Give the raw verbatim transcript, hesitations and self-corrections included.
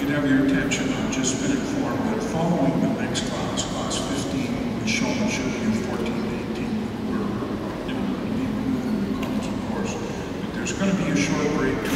could have your attention, I've just been informed that following the next class, class fifteen, with Showmanship, U fourteen to eighteen, we're, you know, moving the college, of course. But there's going to be a short break